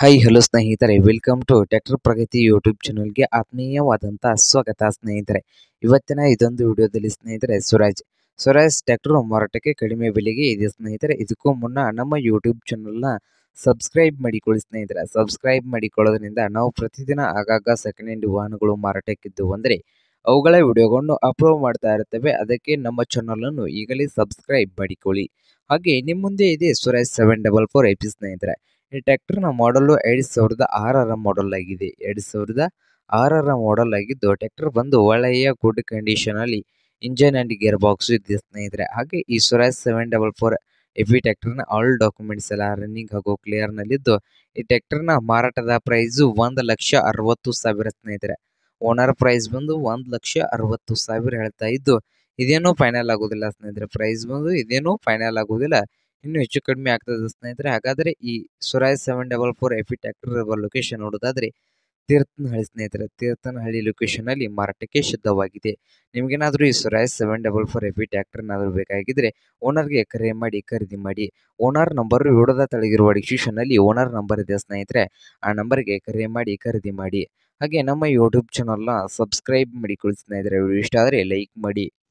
Hi hello ಸ್ನೇಹಿತರೆ, welcome to tractor Pragati YouTube ಚಾನಲ್ಗೆ ಆತ್ಮೀಯವಾದಂಥ ಸ್ವಾಗತ ಸ್ನೇಹಿತರೆ. ಇವತ್ತಿನ ಇದೊಂದು ವಿಡಿಯೋದಲ್ಲಿ ಸ್ನೇಹಿತರೆ ಸ್ವರಾಜ್ ಟ್ರ್ಯಾಕ್ಟರ್ ಮಾರಾಟಕ್ಕೆ ಕಡಿಮೆ ಬೆಲೆಗೆ ಇದೆ ಸ್ನೇಹಿತರೆ. ಇದಕ್ಕೂ ಮುನ್ನ ನಮ್ಮ ಯೂಟ್ಯೂಬ್ ಚಾನಲ್ನ ಸಬ್ಸ್ಕ್ರೈಬ್ ಮಾಡಿಕೊಳ್ಳಿ ಸ್ನೇಹಿತರೆ. ಸಬ್ಸ್ಕ್ರೈಬ್ ಮಾಡಿಕೊಳ್ಳೋದ್ರಿಂದ ನಾವು ಪ್ರತಿದಿನ ಆಗಾಗ ಸೆಕೆಂಡ್ ಹ್ಯಾಂಡ್ ವಾಹನಗಳು ಮಾರಾಟಕ್ಕಿದ್ದು ಅಂದರೆ ಅವುಗಳ ವಿಡಿಯೋಗಳನ್ನು ಅಪ್ಲೋಡ್ ಮಾಡ್ತಾ ಇರ್ತೇವೆ. ಅದಕ್ಕೆ ನಮ್ಮ ಚಾನಲನ್ನು ಈಗಲೇ ಸಬ್ಸ್ಕ್ರೈಬ್ ಮಾಡಿಕೊಳ್ಳಿ. ಹಾಗೆ ನಿಮ್ಮ ಮುಂದೆ ಇದೆ ಸ್ವರಾಜ್ 744 ಐಪಿ ಸ್ನೇಹಿತರೆ. ಈ ಟ್ರ್ಯಾಕ್ಟರ್ನ ಮಾಡಲು 2006ರ ಮಾಡಲ್ ಆಗಿದೆ. 2006ರ ಮಾಡಲ್ ಆಗಿದ್ದು ಟ್ರ್ಯಾಕ್ಟರ್ ಬಂದು ಒಳ್ಳೆಯ ಗುಡ್ ಕಂಡೀಷನ್ ಅಲ್ಲಿ ಇಂಜನ್ ಅಂಡ್ ಗೇರ್ ಬಾಕ್ಸ್ ಇದೆ ಸ್ನೇಹಿತರೆ. ಹಾಗೆ ಈ ಸ್ವರಾಜ್ 744 ಎಫಿ ಟ್ರ್ಯಾಕ್ಟರ್ನ ಆಲ್ ಡಾಕ್ಯುಮೆಂಟ್ಸ್ ಎಲ್ಲ ರನ್ನಿಂಗ್ ಹಾಗೂ ಕ್ಲಿಯರ್ ನಲ್ಲಿದ್ದು ಈ ಟ್ರ್ಯಾಕ್ಟರ್ನ ಮಾರಾಟದ ಪ್ರೈಸು 1,60,000 ಸ್ನೇಹಿತರೆ. ಓನರ್ ಪ್ರೈಸ್ ಬಂದು 1,60,000 ಹೇಳ್ತಾ ಇದ್ದು ಇದೇನು ಫೈನಲ್ ಆಗೋದಿಲ್ಲ ಸ್ನೇಹಿತರೆ. ಪ್ರೈಸ್ ಬಂದು ಇದೇನು ಫೈನಲ್ ಆಗೋದಿಲ್ಲ, ಇನ್ನು ಹೆಚ್ಚು ಕಡಿಮೆ ಆಗ್ತದೆ ಸ್ನೇಹಿತರೆ. ಹಾಗಾದರೆ ಈ ಸ್ವರಾಜ್ 744 ಎಫಿ ಟ್ರ್ಯಾಕ್ಟರ್ ಇರುವ ಲೊಕೇಶನ್ ನೋಡೋದಾದ್ರೆ ತೀರ್ಥನಹಳ್ಳಿ ಸ್ನೇಹಿತರೆ. ತೀರ್ಥನಹಳ್ಳಿ ಲೊಕೇಶನ್ ಅಲ್ಲಿ ಮಾರಾಟಕ್ಕೆ ಸಿದ್ಧವಾಗಿದೆ. ನಿಮ್ಗೇನಾದ್ರೂ ಈ ಸ್ವರಾಜ್ 744 ಎಫಿ ಟ್ರ್ಯಾಕ್ಟರ್ ಏನಾದರೂ ಬೇಕಾಗಿದ್ರೆ ಓನರ್ಗೆ ಕರೆ ಮಾಡಿ ಖರೀದಿ ಮಾಡಿ. ಓನರ್ ನಂಬರ್ ವಿಡಿಯೋದ ತೆಳಗಿರುವ ಡಿಸ್ಕ್ರಿಪ್ಷನ್ ಅಲ್ಲಿ ಓನರ್ ನಂಬರ್ ಇದೆ ಸ್ನೇಹಿತರೆ. ಆ ನಂಬರ್ಗೆ ಕರೆ ಮಾಡಿ ಖರೀದಿ ಮಾಡಿ. ಹಾಗೆ ನಮ್ಮ ಯೂಟ್ಯೂಬ್ ಚಾನಲ್ನ ಸಬ್ಸ್ಕ್ರೈಬ್ ಮಾಡಿಕೊಳ್ಳಿ ಸ್ನೇಹಿತರೆ. ವಿಡಿಯೋ ಇಷ್ಟ ಆದರೆ ಲೈಕ್ ಮಾಡಿ.